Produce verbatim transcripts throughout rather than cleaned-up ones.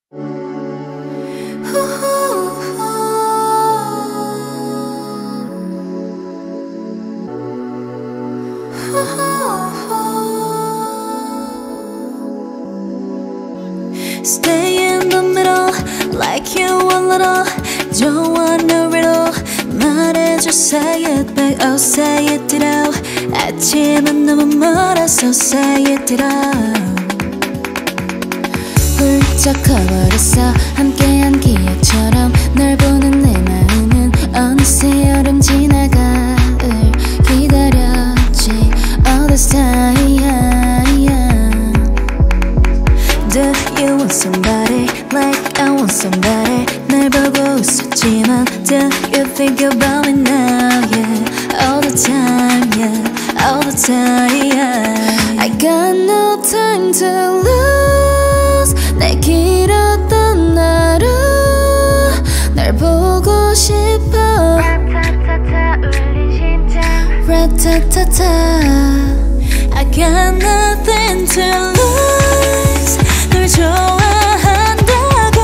Stay in the middle like you a little. Don't want no riddle. 말해줘 say it back, oh say it Ditto. 아침은 너무 멀어서 say it Ditto. 훌쩍 커버렸어 함께한 기억처럼 널 보는 내 마음은 어느새 여름 지나 가을 기다렸지 all this time. Do you want somebody like I want somebody? 날 보고 웃었지만 do you think about me now? Yeah, all the time, yeah, all the time, yeah. I got no time to lose. 내 길었던 하루 날 보고 싶어. 라타타타 울린 심장. 라타타타. I got nothing to lose. 널 좋아한다고.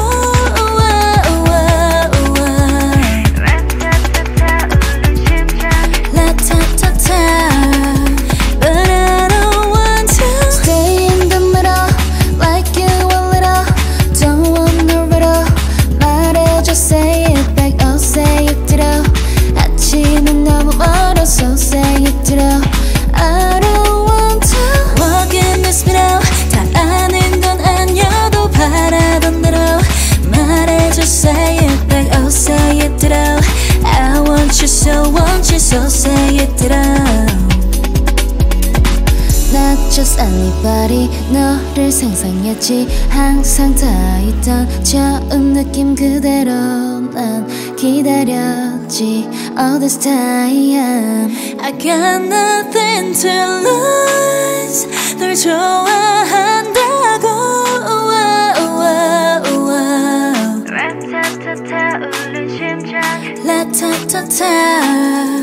라타타타 울린 심장. 라타타타. But I don't want to stay in the middle like you a little. Don't want no riddle. 말해줘 say it back, oh say it Ditto. 아침은 너무 멀어서 say it Ditto. I don't want to walk in this middle. 다 아는 건 아니어도 바라던 대로 말해줘 say it back, oh say it Ditto. I want you so want you so say it Ditto. Not just anybody 너를 상상했지 항상 다 있던 처음 느낌 그대로 난 기다렸지 all this time. I got nothing to lose. 널 좋아한다고. 라타타타 울린 심장. 라타타타.